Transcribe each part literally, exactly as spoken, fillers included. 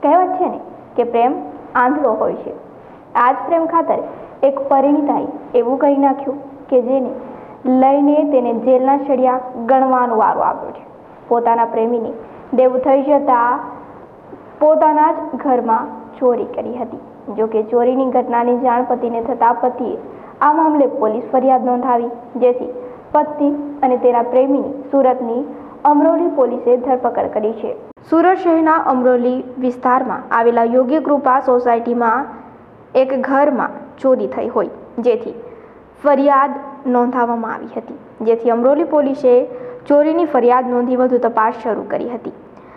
કહેવત છે ને કે પ્રેમ આંધળો હોય છે। આ જ પ્રેમ ખાતર એક પરિણીતાએ એવું કરી નાખ્યું કે જેને લઈને તેને જેલના સળિયા ગણવાનો વારો આવ્યો છે। પોતાના પ્રેમીને દેવું થઈ જતા પોતાના જ ઘરમાં ચોરી કરી હતી। જો કે ચોરીની ઘટનાની જાણ પતિને થતા પતિએ આ મામલે પોલીસ ફરિયાદ નોંધાવી, જેથી પત્ની અને તેના પ્રેમીની સુરતની અમરોલી પોલીસે ધરપકડ કરી છે। સુરત શહેરના અમરોલી વિસ્તારમાં આવેલા યોગી કૃપા સોસાયટીમાં એક ઘરમાં ચોરી થઈ હોય, જેથી ફરિયાદ નોંધાવવામાં આવી હતી, જેથી અમરોલી પોલીસે ચોરીની ફરિયાદ નોંધી વધુ તપાસ શરૂ કરી હતી।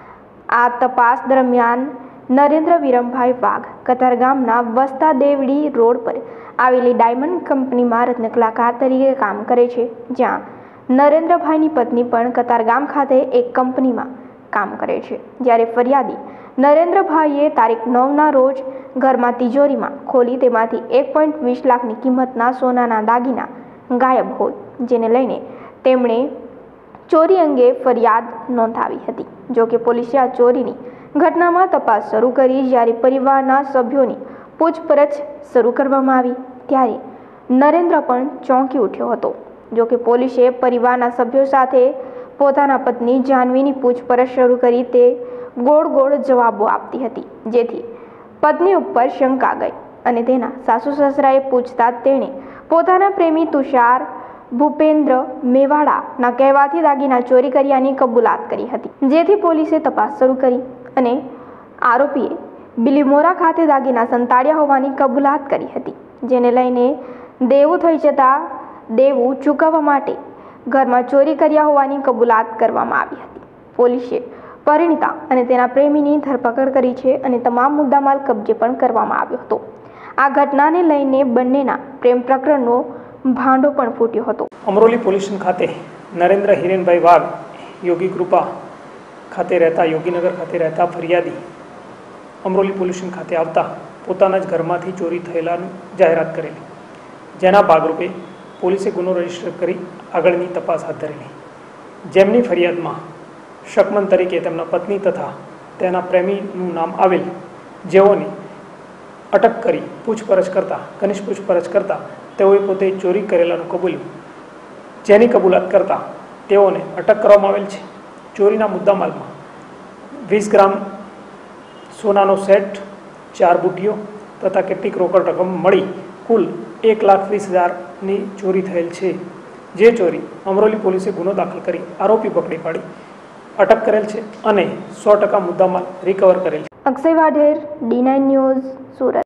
આ તપાસ દરમિયાન નરેન્દ્ર વિરમભાઈ વાઘ કતારગામના વસ્તા દેવડી રોડ પર આવેલી ડાયમંડ કંપનીમાં રત્ન કલાકાર તરીકે કામ કરે છે, જ્યાં નરેન્દ્રભાઈની પત્ની પણ કતારગામ ખાતે એક કંપનીમાં કામ કરે છે। જ્યારે ફરિયાદી નરેન્દ્રભાઈએ તારીખ નવના રોજ ઘરમાં તિજોરીમાં ખોલી તેમાંથી એક પોઈન્ટ વીસ લાખની કિંમતના સોનાના દાગીના ગાયબ હોય, જેને લઈને તેમણે ચોરી અંગે ફરિયાદ નોંધાવી હતી। જો કે પોલીસે આ ચોરીની ઘટનામાં તપાસ શરૂ કરી જ્યારે પરિવારના સભ્યોની પૂછપરછ શરૂ કરવામાં આવી ત્યારે નરેન્દ્ર પણ ચોંકી ઉઠ્યો હતો। જો કે પોલીસે પરિવારના સભ્યો સાથે પોતાના પત્ની જાહ્નવીની પૂછપરછ શરૂ કરી તે ગોળ ગોળ જવાબો આપતી હતી, જેથી પત્ની ઉપર શંકા ગઈ અને તેના સાસુ સસરાએ પૂછતા તેણે પોતાના પ્રેમી તુષાર ભૂપેન્દ્ર મેવાડાના કહેવાથી દાગીના ચોરી કર્યાની કબૂલાત કરી હતી, જેથી પોલીસે તપાસ શરૂ કરી અને આરોપીએ બિલીમોરા ખાતે દાગીના સંતાડ્યા હોવાની કબૂલાત કરી હતી, જેને લઈને દેવું થઈ જતા દેવું ચૂકવવા માટે ઘરમાં ચોરી કર્યા હોવાની કબૂલાત કરવામાં આવી હતી। પોલીસે પરિણીતા અને તેના પ્રેમીની ધરપકડ કરી છે અને તમામ મુદ્દામાલ કબજે પણ કરવામાં આવ્યો હતો। આ ઘટનાને લઈને બંનેના પ્રેમ પ્રકરણનો ભાંડો પણ ફૂટ્યો હતો। અમરોલી પોલીસ ખાતે નરેન્દ્ર હિરેનભાઈ વાઘ યોગી કૃપા ખાતે રહેતા યોગીનગર ખાતે રહેતા ફરિયાદી અમરોલી પોલીસ ખાતે આવતા પોતાના જ ઘરમાંથી ચોરી થયેલાની જાહેરાત કરેલી, જેના ભાગરૂપે પોલીસે ગુનો રજીસ્ટર કરી આગળની તપાસ હાથ ધરેલી, જેમની ફરિયાદમાં શકમન તરીકે તેમના પત્ની તથા તેના પ્રેમીનું નામ આવેલ, જેઓની અટક કરી પૂછપરછ કરતા ઘનિષ્ઠ પૂછપરછ કરતા તેઓએ પોતે ચોરી કરેલાનું કબૂલ્યું, જેની કબૂલાત કરતા તેઓને અટક કરવામાં આવેલ છે। ચોરીના મુદ્દામાલમાં વીસ ગ્રામ સોનાનો સેટ, ચાર બુટીઓ તથા કેટલીક રોકડ રકમ મળી કુલ એક લાખ વીસ હજારની ચોરી થયેલ છે, જે ચોરી અમરોલી પોલીસે ગુનો દાખલ કરી આરોપી પકડી પાડી અટક કરેલ છે અને સો ટકા મુદ્દામાલ રિકવર કરેલ છે। Akshay Vadher, D nine news, Surat.